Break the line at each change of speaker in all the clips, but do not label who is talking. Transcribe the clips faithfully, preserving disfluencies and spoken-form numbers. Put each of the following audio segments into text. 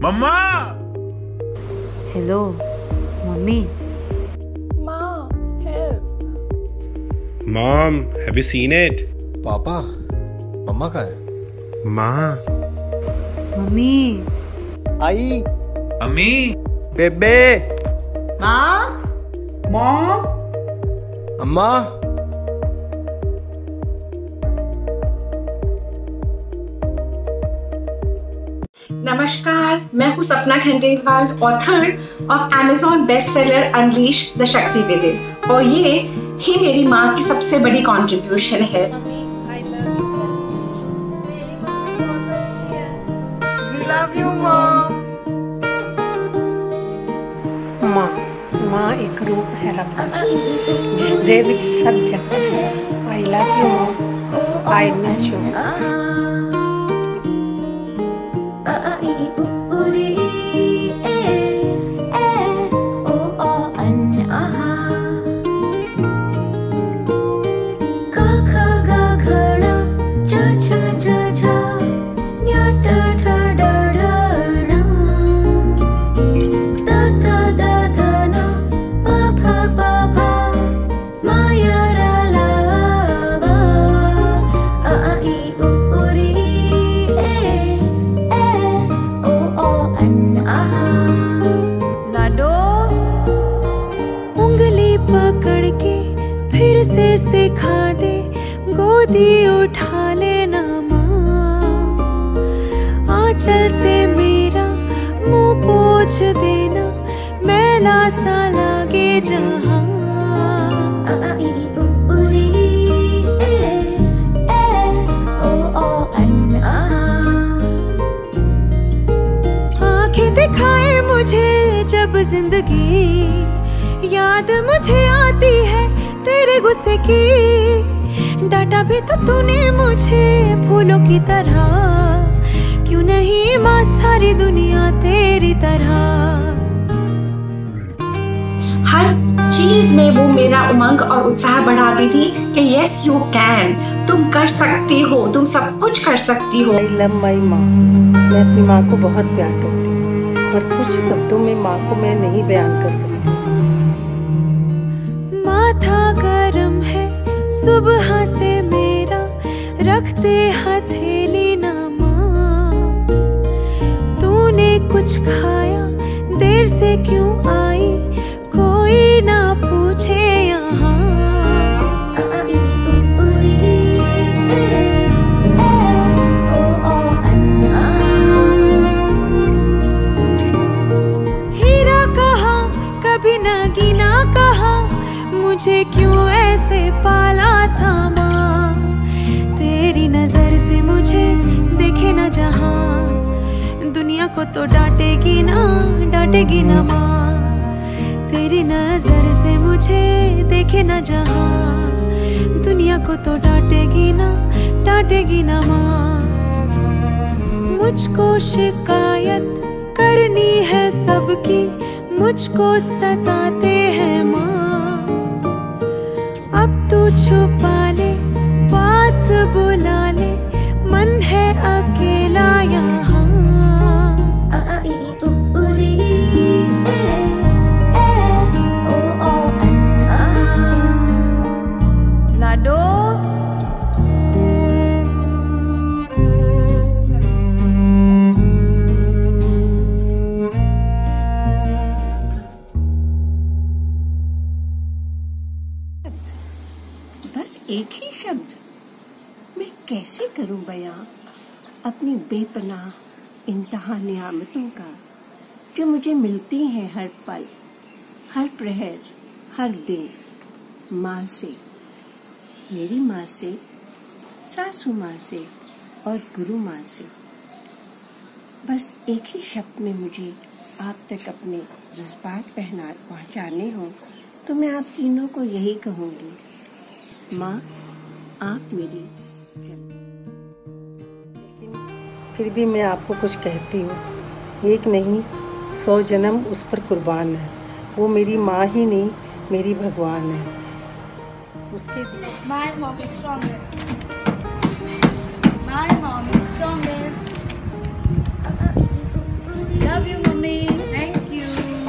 मम्मा।
Hello मम्मी।
माँ, help.
Mom, have you seen it?
पापा, मम्मा कहाँ है?
माँ।
मम्मी।
आई।
अम्मी।
बेबे।
माँ, मॉम।
अम्मा।
नमस्कार, मैं हूँ Sapna Khandelwal, author of Amazon best seller unleash the Shakti within, और ये ही मेरी माँ की सबसे बड़ी कंट्रीब्यूशन है। We love you, Mom.
माँ माँ एक रूप है रब ਦਾ ਜਿਸ ਦੇ ਵਿੱਚ ਸਭ ਜਗਤ ਹੈ। I love you mom. I miss you.
पकड़ के फिर से सिखा दे, गोदी उठा लेना माँ, आंचल से मेरा मुंह पोंछ देना, मैला सा लागे जहाँ। आंखें दिखाए मुझे जब जिंदगी, याद मुझे आती है तेरे गुस्से की, डांटा भी तो तूने मुझे फूलों की तरह, क्यों नहीं माँ सारी दुनिया तेरी तरह।
हर चीज में वो मेरा उमंग और उत्साह बढ़ाती थी कि यस यू कैन, तुम कर सकती हो, तुम सब कुछ कर सकती हो।
आई लव माई माँ। मैं अपनी माँ को बहुत प्यार करती हूँ, पर कुछ शब्दों में माँ को मैं नहीं बयान कर सकती।
माथा गरम है सुबह से मेरा, रखते हथेली ना माँ, तूने कुछ खाया देर से क्यों आई, कोई ना पूछे यहाँ। हीरा कहा कभी नगीना कहा, मुझे क्यों ऐसे पाला था माँ, तेरी नजर से मुझे देखे ना जहाँ, दुनिया को तो डांटेगी ना डांटेगी ना माँ, तेरी नजर से मुझे देखे ना जहाँ, दुनिया को तो डांटेगी ना डांटेगी ना माँ। मुझको शिकायत करनी है सबकी, मुझको सताते हैं माँ, अब तू छुपा ले पास बुला ले, मन है अकेला यहाँ। लाडो
बस एक ही शब्द मैं कैसे करूं बयां अपनी बेपनाह इंतहा नियामतों का, जो मुझे मिलती हैं हर पल, हर प्रहर, हर दिन, माँ से, मेरी माँ से, सासू माँ से और गुरु माँ से। बस एक ही शब्द में मुझे आप तक अपने जज्बात पहना पहुँचाने हों तो मैं आप तीनों को यही कहूँगी, माँ आप मेरी।
फिर भी मैं आपको कुछ कहती हूँ, एक नहीं सौ जन्म उस पर कुर्बान है, वो मेरी माँ ही नहीं मेरी भगवान है। उसके
My mom is strongest. My mom is strongest.
Love you, mummy. Thank you.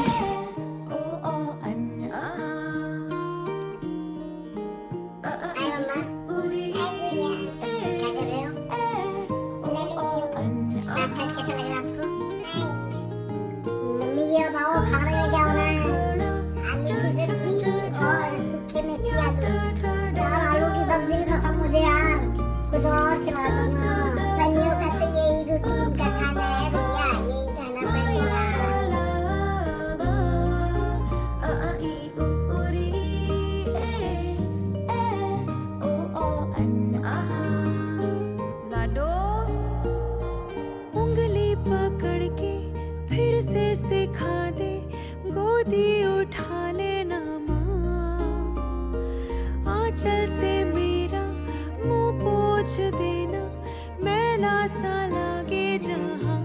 उंगली पकड़ के फिर से सिखा दे, गोदी उठा लेना माँ, आंचल से मेरा मुंह पोंछ देना, मैला सा लागे जहाँ।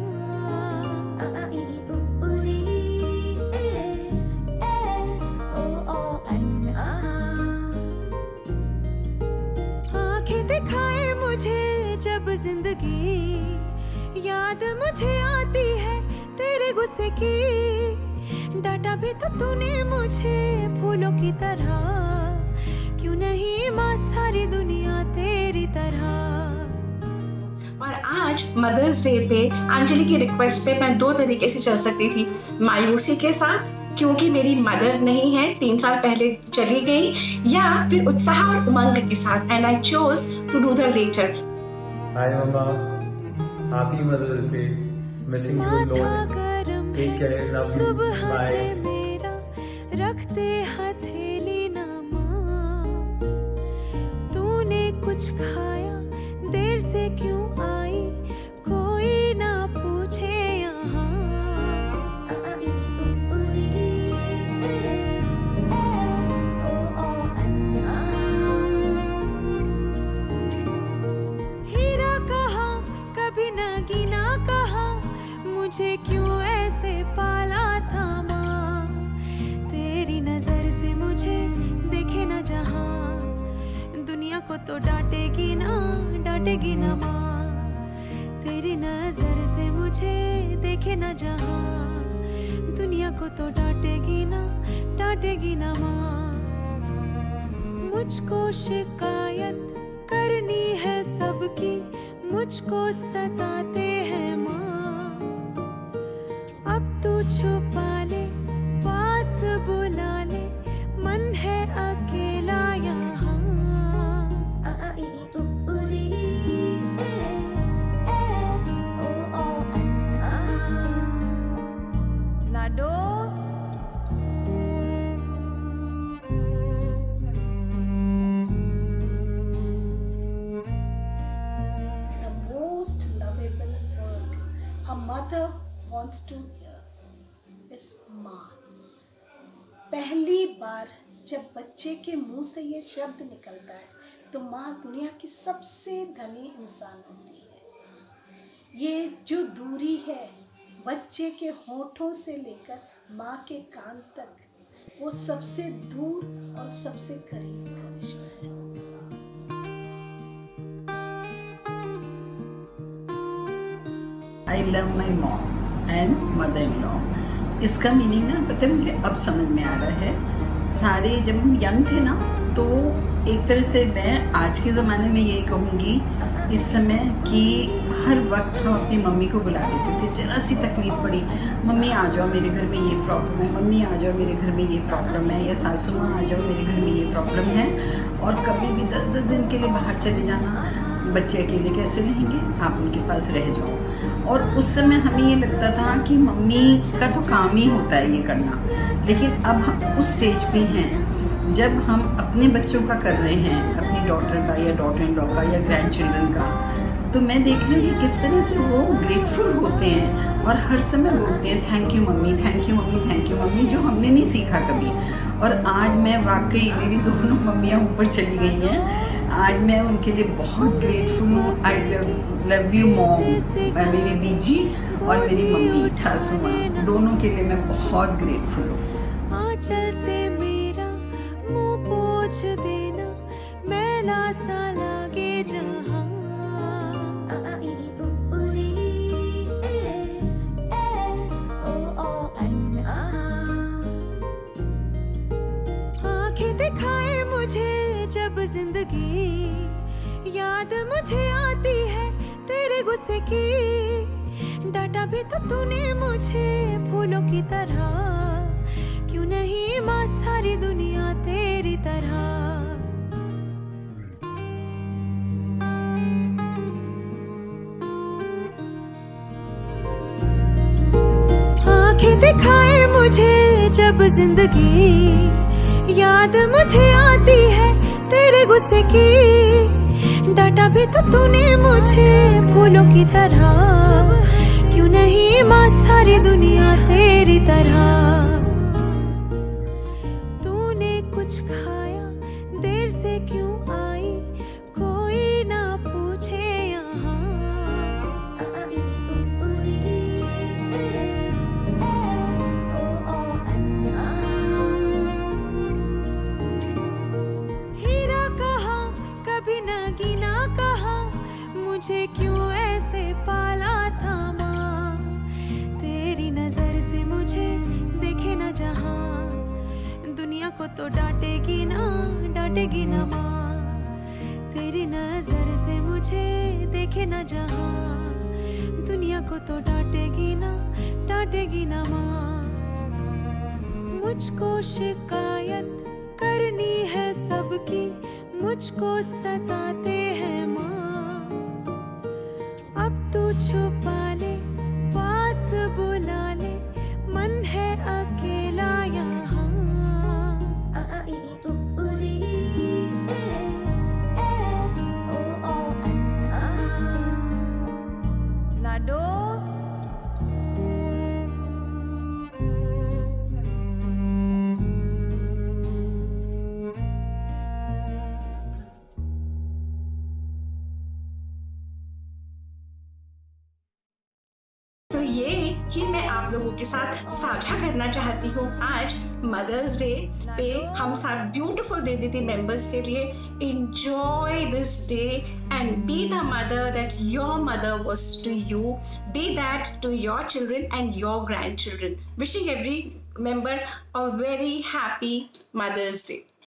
आंखें दिखाए मुझे जब जिंदगी, याद मुझे आती है तेरे गुस्से की, डांटा भी तो तूने मुझे फूलों की तरह, क्यों नहीं माँ सारी दुनिया तेरी तरह।
और आज मदर्स डे पे अंजलि की रिक्वेस्ट पे मैं दो तरीके से चल सकती थी, मायूसी के साथ क्योंकि मेरी मदर नहीं है, तीन साल पहले चली गई, या फिर उत्साह और उमंग के साथ, and I chose to do the letter.
Hi मम्मा, happy mother's day, missing you lot, take care, love you, bye.
मेरा रखते हथेली ना माँ, तूने कुछ खाया, देर से क्यों आई, कोई ना पूछे यहाँ। हीरा कहा कभी नगीना कहा, मुझे क्यों ऐसे पाला था माँ, तेरी नजर से मुझे देखे ना जहाँ, दुनिया को तो डांटेगी ना, डांटेगी ना माँ, तेरी नजर से मुझे देखे ना जहाँ, दुनिया को तो डांटेगी ना, डांटेगी ना माँ। मुझको शिकायत करनी है सबकी, मुझको सताते हैं माँ, अब तू छुपा ले, पास बुला ले, मन है अकेला यहाँ।
लाडो,
The most lovable word a mother wants to hear is माँ। पहली बार जब बच्चे के मुंह से ये शब्द निकलता है तो माँ दुनिया की सबसे धनी इंसान होती है। ये जो दूरी है बच्चे के होठों से लेकर माँ के कान तक, वो सबसे दूर और सबसे करीब का रिश्ता है।
I love my mom and mother in law. इसका मीनिंग ना पता है मुझे अब समझ में आ रहा है। सारे जब हम यंग थे ना तो एक तरह से मैं आज के ज़माने में यही कहूँगी इस समय कि हर वक्त हम अपनी मम्मी को बुला देते थे। जरा सी तकलीफ़ पड़ी, मम्मी आ जाओ मेरे घर में ये प्रॉब्लम है, मम्मी आ जाओ मेरे घर में ये प्रॉब्लम है, या सासू माँ आ जाओ मेरे घर में ये प्रॉब्लम है। और कभी भी दस दस दिन के लिए बाहर चले जाना, बच्चे अकेले कैसे रहेंगे, आप उनके पास रह जाओ। और उस समय हमें ये लगता था कि मम्मी का तो काम ही होता है ये करना। लेकिन अब हम उस स्टेज पे हैं जब हम अपने बच्चों का कर रहे हैं, अपनी डॉटर का या डॉटर इन लॉ का या ग्रैंड चिल्ड्रन का, तो मैं देख रही हूँ कि किस तरह से वो ग्रेटफुल होते हैं और हर समय बोलते हैं थैंक यू मम्मी, थैंक यू मम्मी, थैंक यू मम्मी, जो हमने नहीं सीखा कभी। और आज मैं वाकई, मेरी दोनों मम्मियाँ ऊपर चली गई हैं, आज मैं उनके लिए बहुत ग्रेटफुल हूँ। I love love you mom, मेरी बीजी और मेरी मम्मी सासू माँ, दोनों के लिए मैं बहुत ग्रेटफुल हूँ।
आंचल से मेरा मुंह पोंछ देना, मैला सा लागे जहाँ। जब जिंदगी याद मुझे आती है तेरे गुस्से की। डांटा भी तो तूने मुझे फूलों की तरह, क्यों नहीं माँ सारी दुनिया तेरी तरह। आंखें दिखाए मुझे जब जिंदगी याद मुझे आती है तेरे गुस्से की। डांटा भी तो तूने मुझे फूलों की तरह, क्यों नहीं माँ सारी दुनिया तेरी तरह। तूने कुछ खाया देर से क्यों आई, कोई ना पूछे यहाँ। हीरा कहा कभी नगीना कहा, मुझे क्यों ऐसे पाला था माँ। तेरी नजर से मुझे देखे ना जहाँ, दुनिया को तो डांटेगी ना डांटेगी ना माँ। तेरी नजर से मुझे देखे ना जहाँ, दुनिया को तो डांटेगी ना डांटेगी ना माँ। मुझको शिकायत करनी है सबकी, मुझको सताते हैं माँ। अब तू छुपा ले पास बुला ले, मन है अकेला यहाँ।
लाडो
तो ये ही मैं आप लोगों के साथ साझा करना चाहती हूँ। आज मदर्स डे पे हम सब ब्यूटीफुल दीदी मेंबर्स के लिए enjoy this day and be the mother that your mother was to you. Be that to your children and your grandchildren. Wishing every member a very happy Mother's Day.